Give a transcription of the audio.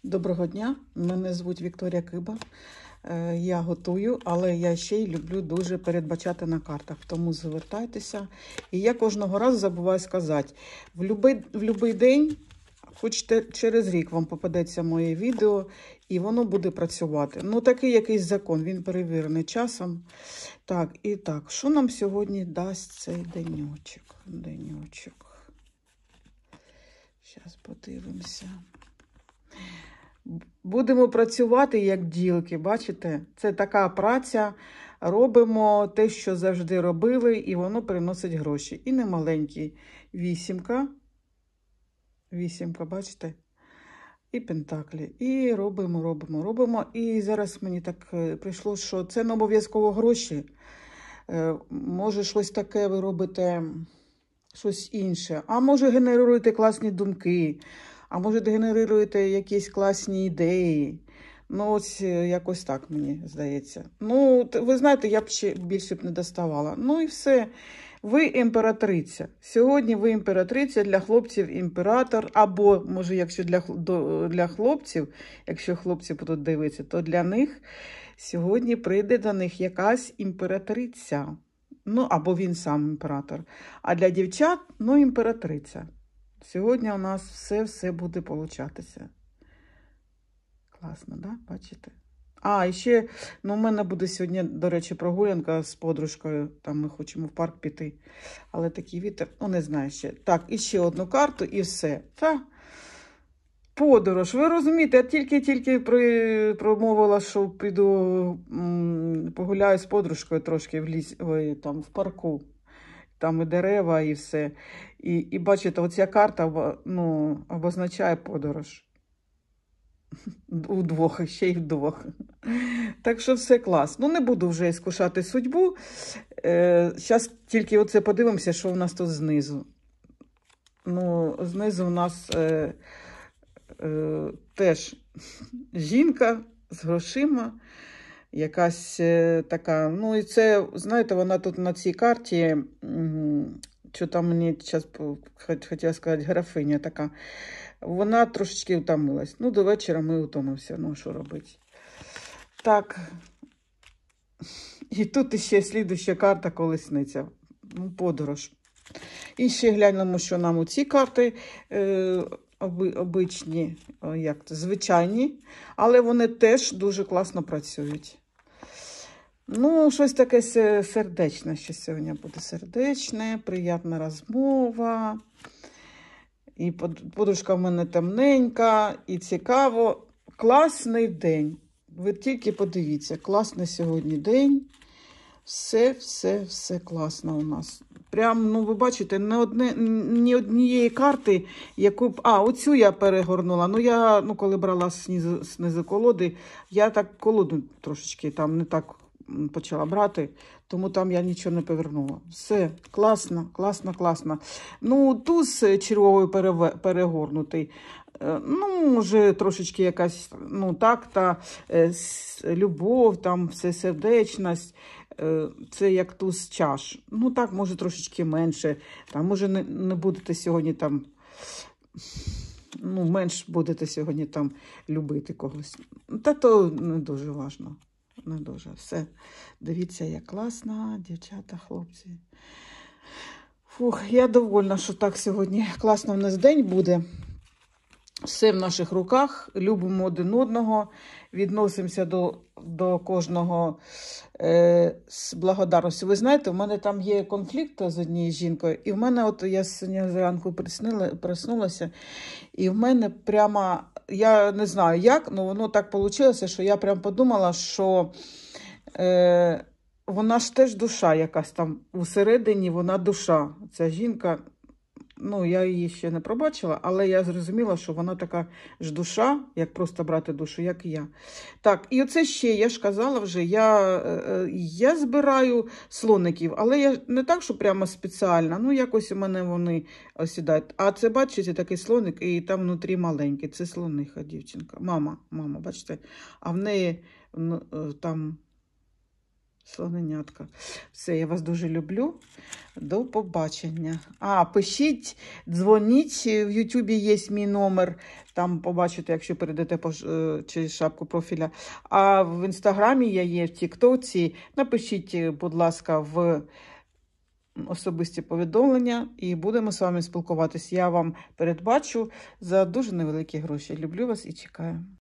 Доброго дня, мене звуть Вікторія Киба. Я готую, але я ще й люблю дуже передбачати на картах, тому звертайтеся. І я кожного разу забуваю сказати, в будь-який день, хоч через рік вам попадеться моє відео, і воно буде працювати. Ну, такий якийсь закон, він перевірений часом. Так, і так, що нам сьогодні дасть цей денечок? Зараз подивимося. Будемо працювати як бджілки, бачите? Це така праця, робимо те, що завжди робили, і воно приносить гроші. І не маленькі. Вісімка, бачите? І пентаклі. І робимо. І зараз мені так прийшло, що це не обов'язково гроші. Може щось таке ви робите, щось інше. А може генеруєте класні думки. А може, генеруєте якісь класні ідеї. Ну, ось якось так, мені здається. Ну, ви знаєте, я б ще більше б не доставала. Ну і все. Ви імператриця. Сьогодні ви імператриця, для хлопців імператор. Або, може, якщо для хлопців, якщо хлопці будуть дивитися, то для них сьогодні прийде до них якась імператриця. Ну, або він сам імператор. А для дівчат, ну, імператриця. Сьогодні у нас все буде получатися. Класно, да? Бачите? А, і ще, ну, у мене буде сьогодні, до речі, прогулянка з подружкою. Там ми хочемо в парк піти. Але такий вітер, ну, не знаю ще. Так, і ще одну карту і все. Та подорож. Ви розумієте, я тільки промовила, що піду погуляю з подружкою трошки там, в парку. Там і дерева, і все. І бачите, оця карта, ну, обозначає подорож. Удвох, ще й вдвох. Так що все клас. Ну, не буду вже іскушати судьбу. Зараз тільки оце подивимося, що у нас тут знизу. Ну, знизу у нас теж жінка з грошима. Якась така, ну і це, знаєте, вона тут на цій карті, що там мені зараз хотіла сказати, графиня така, вона трошечки утомилась. Ну, до вечора ми утомився, ну, що робити. Так, і тут ще слідуща карта колесниця, ну, подорож. І ще глянемо, що нам у ці карти обичні, як це, звичайні, але вони теж дуже класно працюють. Ну, щось таке сердечне, що сьогодні буде сердечне, приємна розмова. І подружка в мене темненька, і цікаво. Класний день. Ви тільки подивіться, класний сьогодні день. Все класно у нас. Прям, ну, ви бачите, ні однієї карти, яку б... А, оцю я перегорнула. Ну, я, ну, коли брала знизу колоди, я так колоду трошечки там не так почала брати, тому там я нічого не повернула. Все, класно. Ну, туз червовий перегорнутий. Ну, може, трошечки якась, ну, так-та, любов, там, все сердечність. Це як туз чаш. Ну, так, може, трошечки менше. Там, може, не будете сьогодні там, ну, менш будете сьогодні там любити когось. Та то не дуже важливо. Не дуже. Все. Дивіться, як класно, дівчата, хлопці. Фух, я довольна, що так сьогодні класно в нас день буде. Все в наших руках, любимо один одного, відносимося до кожного з благодарністю. Ви знаєте, в мене там є конфлікт з однією жінкою, і в мене, от я сьогодні зранку проснулася, і в мене прямо, я не знаю як, але воно так вийшло, що я прямо подумала, що вона ж теж душа якась там, усередині вона душа, ця жінка. Ну, я її ще не пробачила, але я зрозуміла, що вона така ж душа, як просто брати душу, як і я. Так, і оце ще, я ж казала вже, я збираю слоників, але я не так, що прямо спеціально, ну, якось у мене вони осідають. А це, бачите, такий слоник, і там внутрі маленький, це слониха, дівчинка. Мама, бачите, а в неї там Слоненятка. Все, я вас дуже люблю. До побачення. Пишіть, дзвоніть. В Ютубі є мій номер. Там побачите, якщо перейдете через шапку профіля. А в Інстаграмі я є, в Тіктоці. Напишіть, будь ласка, в особисті повідомлення і будемо з вами спілкуватись. Я вам передбачу за дуже невеликі гроші. Люблю вас і чекаю.